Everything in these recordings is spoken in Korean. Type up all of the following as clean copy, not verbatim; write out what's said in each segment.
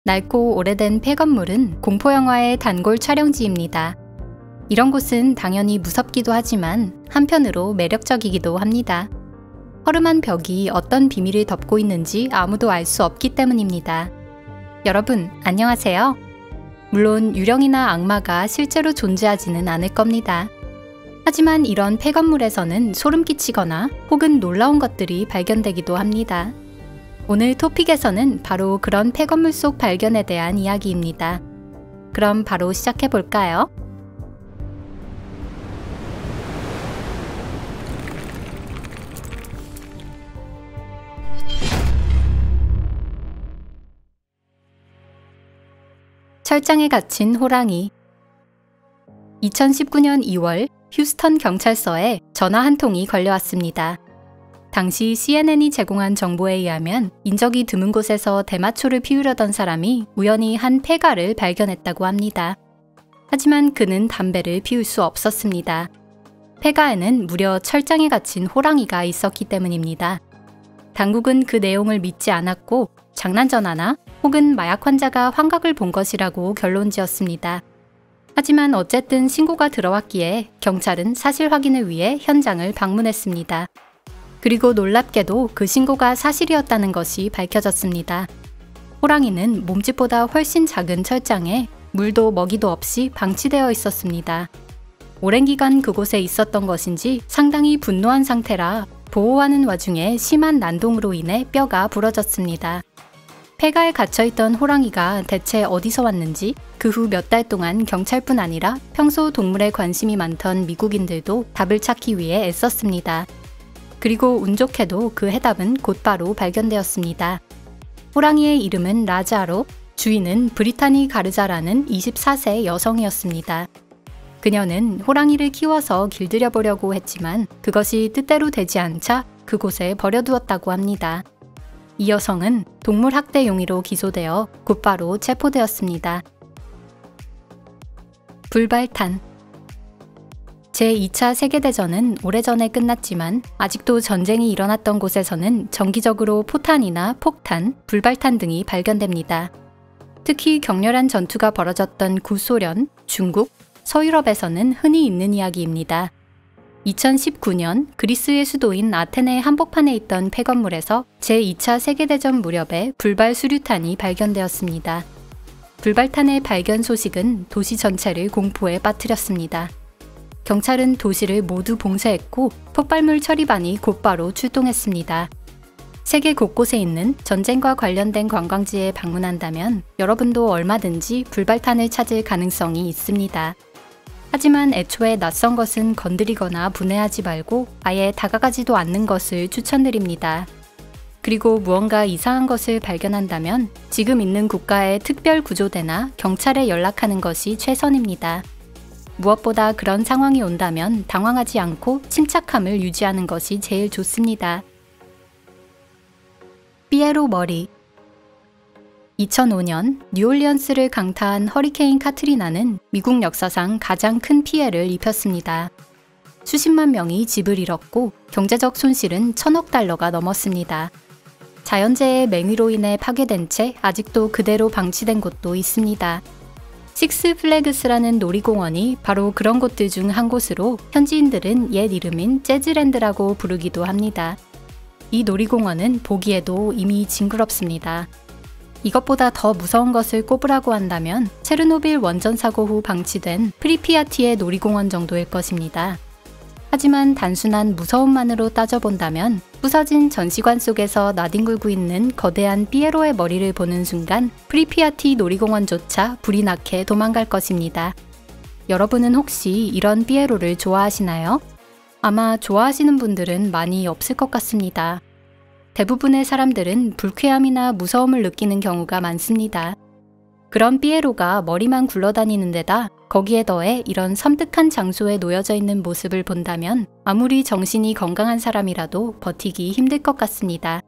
낡고 오래된 폐건물은 공포영화의 단골 촬영지입니다. 이런 곳은 당연히 무섭기도 하지만 한편으로 매력적이기도 합니다. 허름한 벽이 어떤 비밀을 덮고 있는지 아무도 알 수 없기 때문입니다. 여러분, 안녕하세요. 물론 유령이나 악마가 실제로 존재하지는 않을 겁니다. 하지만 이런 폐건물에서는 소름 끼치거나 혹은 놀라운 것들이 발견되기도 합니다. 오늘 토픽에서는 바로 그런 폐건물 속 발견에 대한 이야기입니다. 그럼 바로 시작해볼까요? 철장에 갇힌 호랑이. 2019년 2월 휴스턴 경찰서에 전화 한 통이 걸려왔습니다. 당시 CNN이 제공한 정보에 의하면 인적이 드문 곳에서 대마초를 피우려던 사람이 우연히 한 폐가를 발견했다고 합니다. 하지만 그는 담배를 피울 수 없었습니다. 폐가에는 무려 철장에 갇힌 호랑이가 있었기 때문입니다. 당국은 그 내용을 믿지 않았고 장난전화나 혹은 마약 환자가 환각을 본 것이라고 결론지었습니다. 하지만 어쨌든 신고가 들어왔기에 경찰은 사실 확인을 위해 현장을 방문했습니다. 그리고 놀랍게도 그 신고가 사실이었다는 것이 밝혀졌습니다. 호랑이는 몸집보다 훨씬 작은 철장에 물도 먹이도 없이 방치되어 있었습니다. 오랜 기간 그곳에 있었던 것인지 상당히 분노한 상태라 보호하는 와중에 심한 난동으로 인해 뼈가 부러졌습니다. 폐가에 갇혀있던 호랑이가 대체 어디서 왔는지 그 후 몇 달 동안 경찰뿐 아니라 평소 동물에 관심이 많던 미국인들도 답을 찾기 위해 애썼습니다. 그리고 운 좋게도 그 해답은 곧바로 발견되었습니다. 호랑이의 이름은 라자로, 주인은 브리타니 가르자라는 24세 여성이었습니다. 그녀는 호랑이를 키워서 길들여보려고 했지만 그것이 뜻대로 되지 않자 그곳에 버려두었다고 합니다. 이 여성은 동물학대 용의로 기소되어 곧바로 체포되었습니다. 불발탄. 제2차 세계대전은 오래전에 끝났지만 아직도 전쟁이 일어났던 곳에서는 정기적으로 포탄이나 폭탄, 불발탄 등이 발견됩니다. 특히 격렬한 전투가 벌어졌던 구소련, 중국, 서유럽에서는 흔히 있는 이야기입니다. 2019년 그리스의 수도인 아테네 한복판에 있던 폐건물에서 제2차 세계대전 무렵에 불발 수류탄이 발견되었습니다. 불발탄의 발견 소식은 도시 전체를 공포에 빠뜨렸습니다. 경찰은 도시를 모두 봉쇄했고 폭발물 처리반이 곧바로 출동했습니다. 세계 곳곳에 있는 전쟁과 관련된 관광지에 방문한다면 여러분도 얼마든지 불발탄을 찾을 가능성이 있습니다. 하지만 애초에 낯선 것은 건드리거나 분해하지 말고 아예 다가가지도 않는 것을 추천드립니다. 그리고 무언가 이상한 것을 발견한다면 지금 있는 국가의 특별구조대나 경찰에 연락하는 것이 최선입니다. 무엇보다 그런 상황이 온다면 당황하지 않고 침착함을 유지하는 것이 제일 좋습니다. 피에로 머리. 2005년 뉴올리언스를 강타한 허리케인 카트리나는 미국 역사상 가장 큰 피해를 입혔습니다. 수십만 명이 집을 잃었고 경제적 손실은 1,000억 달러가 넘었습니다. 자연재해의 맹위로 인해 파괴된 채 아직도 그대로 방치된 곳도 있습니다. 식스 플래그스라는 놀이공원이 바로 그런 곳들 중 한 곳으로 현지인들은 옛 이름인 재즈랜드라고 부르기도 합니다. 이 놀이공원은 보기에도 이미 징그럽습니다. 이것보다 더 무서운 것을 꼽으라고 한다면 체르노빌 원전 사고 후 방치된 프리피아티의 놀이공원 정도일 것입니다. 하지만 단순한 무서움만으로 따져본다면 부서진 전시관 속에서 나뒹굴고 있는 거대한 피에로의 머리를 보는 순간 프리피아티 놀이공원조차 불이 나게 도망갈 것입니다. 여러분은 혹시 이런 피에로를 좋아하시나요? 아마 좋아하시는 분들은 많이 없을 것 같습니다. 대부분의 사람들은 불쾌함이나 무서움을 느끼는 경우가 많습니다. 그런 피에로가 머리만 굴러다니는 데다 거기에 더해 이런 섬뜩한 장소에 놓여져 있는 모습을 본다면 아무리 정신이 건강한 사람이라도 버티기 힘들 것 같습니다.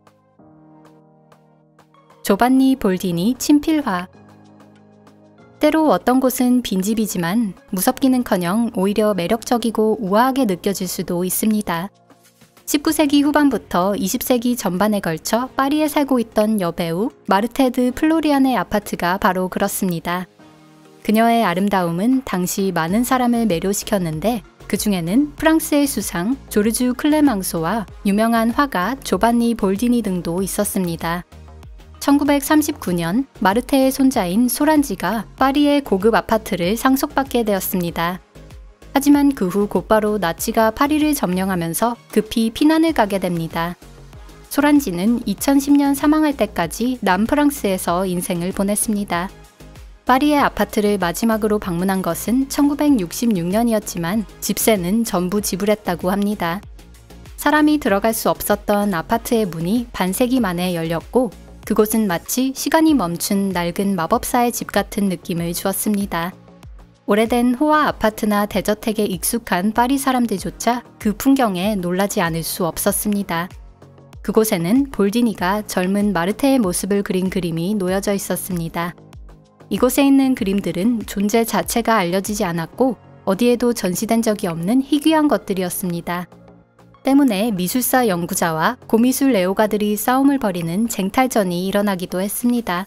조반니 볼디니 친필화. 때로 어떤 곳은 빈집이지만 무섭기는커녕 오히려 매력적이고 우아하게 느껴질 수도 있습니다. 19세기 후반부터 20세기 전반에 걸쳐 파리에 살고 있던 여배우 마르테 드 플로리안의 아파트가 바로 그렇습니다. 그녀의 아름다움은 당시 많은 사람을 매료시켰는데 그 중에는 프랑스의 수상 조르주 클레망소와 유명한 화가 조반니 볼디니 등도 있었습니다. 1939년 마르테의 손자인 소란지가 파리의 고급 아파트를 상속받게 되었습니다. 하지만 그 후 곧바로 나치가 파리를 점령하면서 급히 피난을 가게 됩니다. 소란지는 2010년 사망할 때까지 남프랑스에서 인생을 보냈습니다. 파리의 아파트를 마지막으로 방문한 것은 1966년이었지만 집세는 전부 지불했다고 합니다. 사람이 들어갈 수 없었던 아파트의 문이 반세기 만에 열렸고 그곳은 마치 시간이 멈춘 낡은 마법사의 집 같은 느낌을 주었습니다. 오래된 호화 아파트나 대저택에 익숙한 파리 사람들조차 그 풍경에 놀라지 않을 수 없었습니다. 그곳에는 볼디니가 젊은 마르테의 모습을 그린 그림이 놓여져 있었습니다. 이곳에 있는 그림들은 존재 자체가 알려지지 않았고 어디에도 전시된 적이 없는 희귀한 것들이었습니다. 때문에 미술사 연구자와 고미술 애호가들이 싸움을 벌이는 쟁탈전이 일어나기도 했습니다.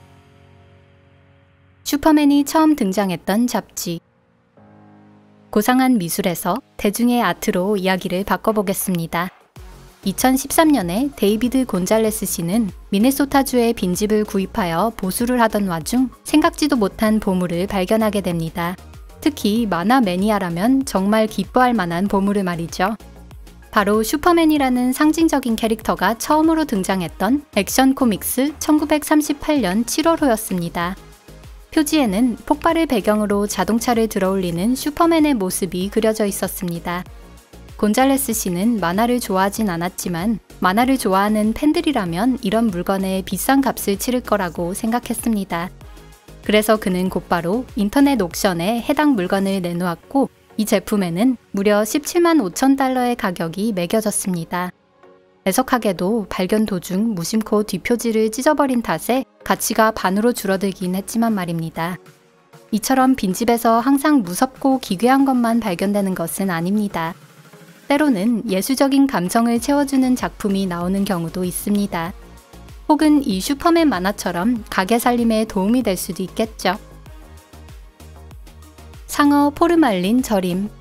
슈퍼맨이 처음 등장했던 잡지. 고상한 미술에서 대중의 아트로 이야기를 바꿔보겠습니다. 2013년에 데이비드 곤잘레스 씨는 미네소타주의 빈집을 구입하여 보수를 하던 와중 생각지도 못한 보물을 발견하게 됩니다. 특히 만화 매니아라면 정말 기뻐할 만한 보물을 말이죠. 바로 슈퍼맨이라는 상징적인 캐릭터가 처음으로 등장했던 액션 코믹스 1938년 7월호였습니다. 표지에는 폭발을 배경으로 자동차를 들어올리는 슈퍼맨의 모습이 그려져 있었습니다. 곤잘레스 씨는 만화를 좋아하진 않았지만 만화를 좋아하는 팬들이라면 이런 물건에 비싼 값을 치를 거라고 생각했습니다. 그래서 그는 곧바로 인터넷 옥션에 해당 물건을 내놓았고 이 제품에는 무려 17만 5천 달러의 가격이 매겨졌습니다. 애석하게도 발견 도중 무심코 뒷표지를 찢어버린 탓에 가치가 반으로 줄어들긴 했지만 말입니다. 이처럼 빈집에서 항상 무섭고 기괴한 것만 발견되는 것은 아닙니다. 때로는 예술적인 감성을 채워주는 작품이 나오는 경우도 있습니다. 혹은 이 슈퍼맨 만화처럼 가게 살림에 도움이 될 수도 있겠죠. 상어 포르말린 절임.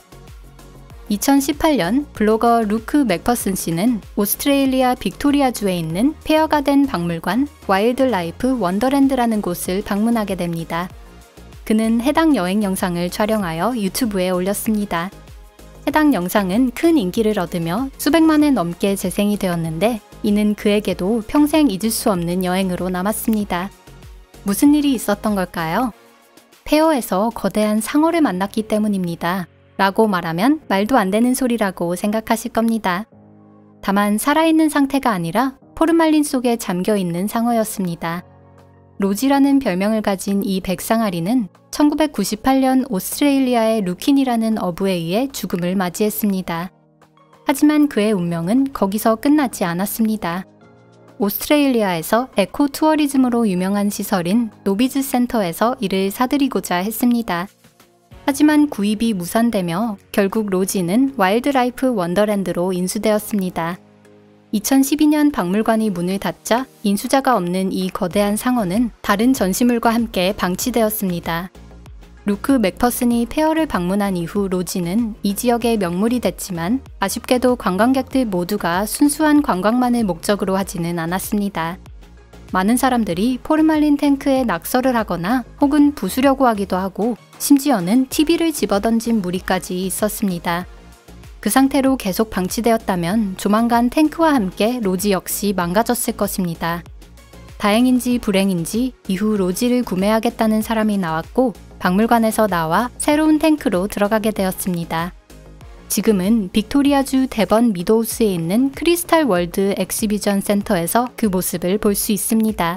2018년 블로거 루크 맥퍼슨 씨는 오스트레일리아 빅토리아주에 있는 페어가든 박물관 와일드라이프 원더랜드라는 곳을 방문하게 됩니다. 그는 해당 여행 영상을 촬영하여 유튜브에 올렸습니다. 해당 영상은 큰 인기를 얻으며 수백만회 넘게 재생이 되었는데 이는 그에게도 평생 잊을 수 없는 여행으로 남았습니다. 무슨 일이 있었던 걸까요? 페어에서 거대한 상어를 만났기 때문입니다. 라고 말하면 말도 안 되는 소리라고 생각하실 겁니다. 다만 살아있는 상태가 아니라 포르말린 속에 잠겨있는 상어였습니다. 로지라는 별명을 가진 이 백상아리는 1998년 오스트레일리아의 루킨이라는 어부에 의해 죽음을 맞이했습니다. 하지만 그의 운명은 거기서 끝나지 않았습니다. 오스트레일리아에서 에코 투어리즘으로 유명한 시설인 노비즈 센터에서 이를 사들이고자 했습니다. 하지만 구입이 무산되며 결국 로지는 와일드라이프 원더랜드로 인수되었습니다. 2012년 박물관이 문을 닫자 인수자가 없는 이 거대한 상어는 다른 전시물과 함께 방치되었습니다. 루크 맥퍼슨이 페어를 방문한 이후 로지는 이 지역의 명물이 됐지만 아쉽게도 관광객들 모두가 순수한 관광만을 목적으로 하지는 않았습니다. 많은 사람들이 포르말린 탱크에 낙서를 하거나 혹은 부수려고 하기도 하고 심지어는 TV를 집어던진 무리까지 있었습니다. 그 상태로 계속 방치되었다면 조만간 탱크와 함께 로지 역시 망가졌을 것입니다. 다행인지 불행인지 이후 로지를 구매하겠다는 사람이 나왔고 박물관에서 나와 새로운 탱크로 들어가게 되었습니다. 지금은 빅토리아주 데번 미도우스에 있는 크리스탈 월드 엑시비전 센터에서 그 모습을 볼 수 있습니다.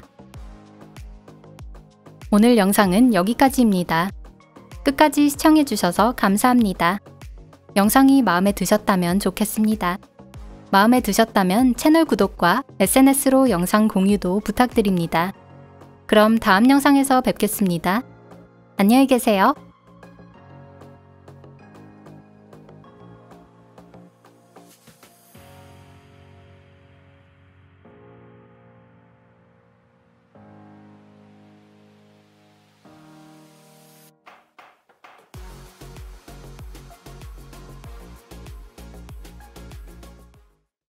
오늘 영상은 여기까지입니다. 끝까지 시청해주셔서 감사합니다. 영상이 마음에 드셨다면 좋겠습니다. 마음에 드셨다면 채널 구독과 SNS로 영상 공유도 부탁드립니다. 그럼 다음 영상에서 뵙겠습니다. 안녕히 계세요.